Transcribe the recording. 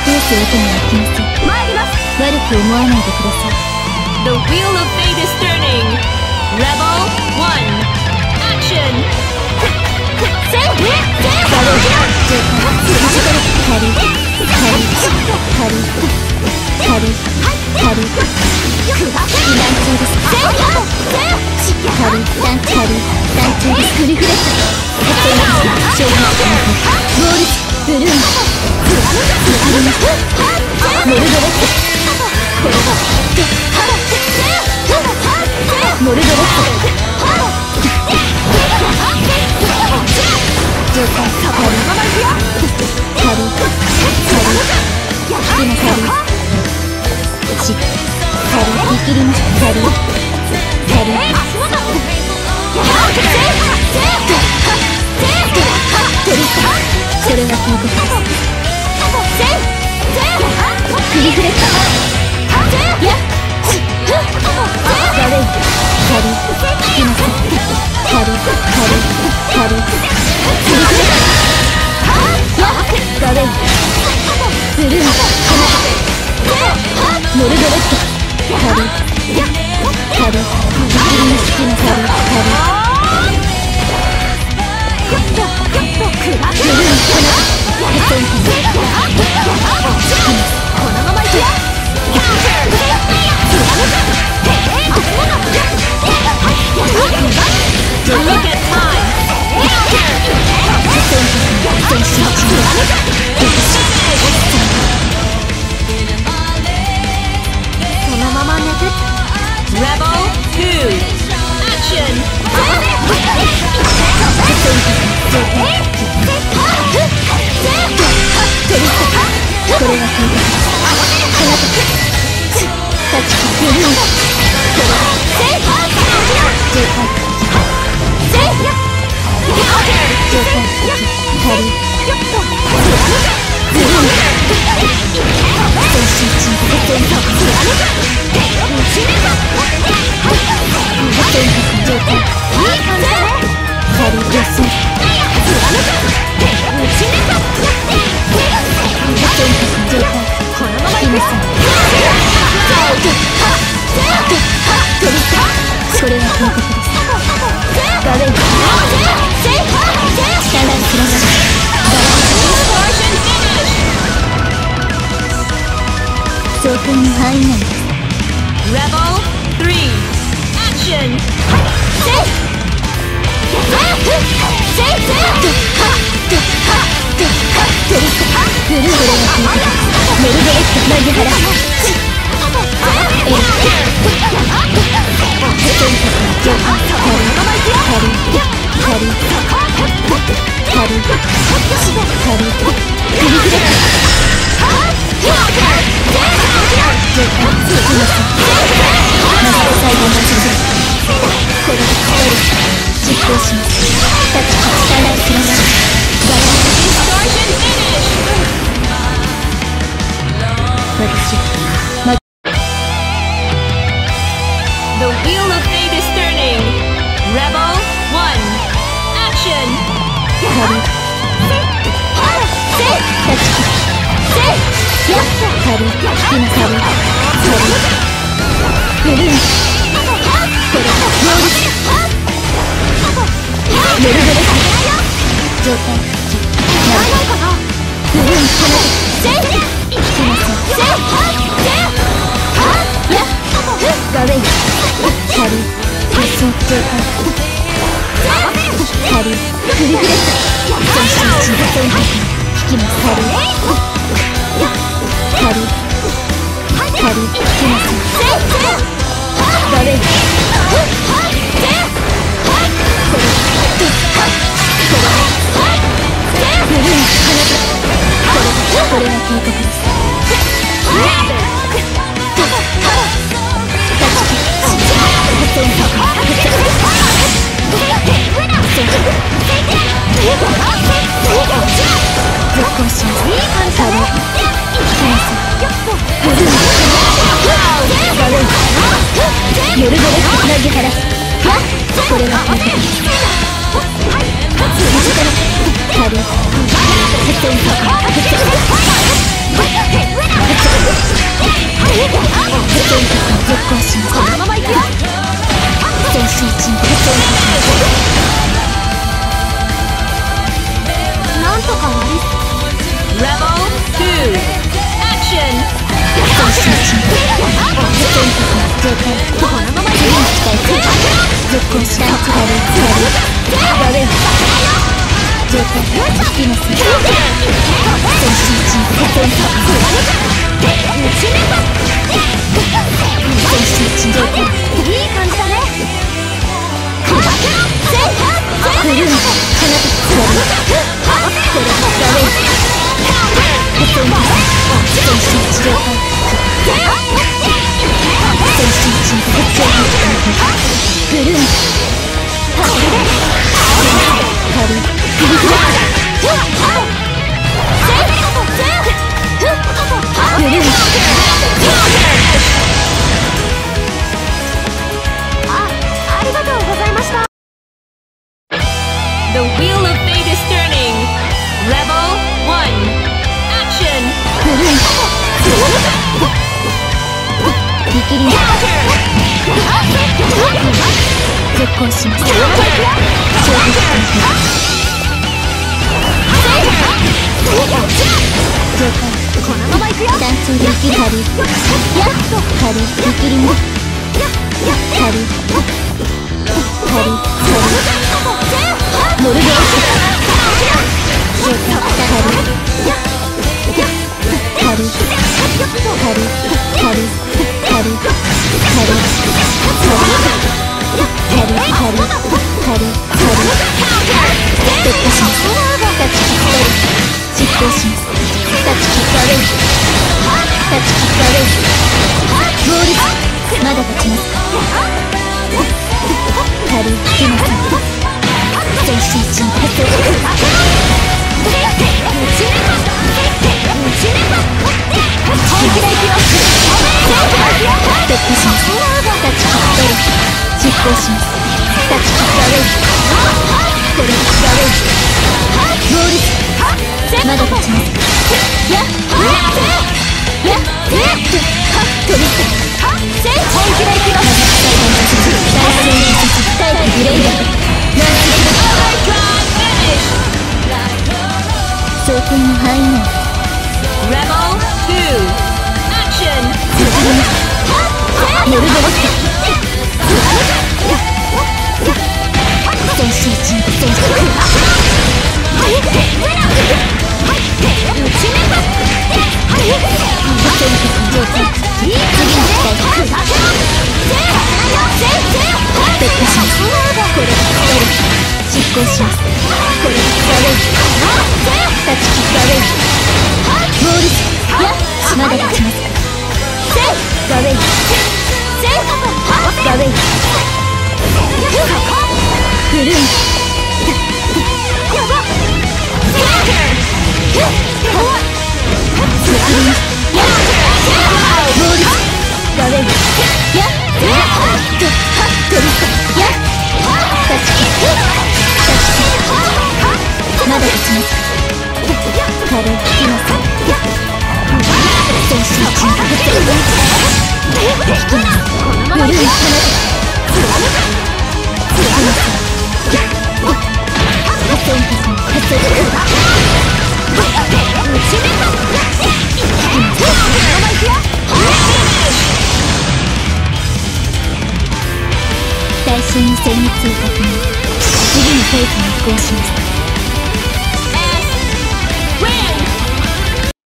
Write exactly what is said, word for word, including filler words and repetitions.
通すわけにはいきません。参ります。悪く思わないでください。 The wheel of fate is turning. Rebel one. Action. せいせいせいバレー上官フィジカルカリカリカリカリカリ避難中です。せいカリダンカリダン中です。クリフレット発展です。勝利ボールスブルーンモルドレットこれがモルドレット上官カリカリカリ今カリしカリ見切りましたカリカリトリスタそれが警告です。クリフレットやっガレイカリ聞きませんカリカリカリクリフレットやっガレイブルーンモルドレットカリカリ見切りましたカリカリブルーンこのままいくよ。そのまま寝て。 Rebel two. Action. これが警告です。タチキブルーンセーフ上官セーフ上官カリブルーン全身鎮火全角全角上官カリ予選全角上官このままいくよ。これが警告です。ガレイ下段ください。上官の範囲内です。 Rebel three. Action. ブルードレが警告です。メルドレット投げ払うエリック全国の上官カリカリカリカリカリクリフレット上官すいませんマジで最後の直前これで勝てる実行します。タッチキスターライスラマガラン私ま The wheel of fate is turning. Rebel one. Action. カリタチキやっカリ引きなカリカリブルーンこれモールスメルドレス上官ブルーンこの引きなさいガレイカリ発想上官カリクリフレット全身鎮火全角引きますカリカリカリ引きますガレイこれブルーンこれが警告です。続行します。カリ引きますブルーンガレイモルドレット投げ払すこれが警告です。短くカリ発展続行します。このまま行くよ。全身鎮火。なんとかなり。 Rebel two Action 全身鎮火。全国の上官。このまま行くよ。続行します。ダメ。上官。引きます。全身鎮火。全身鎮火。いい感じだね。ブルーン、花と座る。これはダメ。発音です。全身治療回復。全身鎮火。ブルーン、軽い。ブルーン、ありがとうございました。 The wheel of fate is turning. Rebel one Action ブルーン、見切ります。続行します。勝負していきます。了解。このまま行くよ。単調で生きる。軽い。やっと軽い。見切ります。軽い。軽い。ノルドース。了解。軽い。軽い。軽い。軽い。軽い。軽い。軽い。軽い。軽い。軽い。突破します。タッチキックアウェイ。実行します。タッチキックアウェイ。タッチキックアウェイ。モールス、まだ立ちますか。軽い。出ません。全身鎮火。本気でいきます。突破します。タッチキックアウェイ。実行します。タッチキックアウェイ。これはキックアウェイ。モールス、まだ立ちます。やっやっ飛びつ本気でいきます。大戦にタイプグレイダーナンス装填の範囲内。 Rebel two Action ノルドロス全身鎮火。全身実行します。これはダメ。タッチキックアウェイ。モールス、まだ立ちますか。ダメ。ダメ。ブルーン、スクリーン、モールス、ダメ。やっとトリスやっタッチキック。タッチキック、まだ立ちますか。軽い。いません。全身鎮火。引きます。ブルーン、放つ。いません。発音パスの発音。対象に戦慄を確認。次のフェイズに移行します。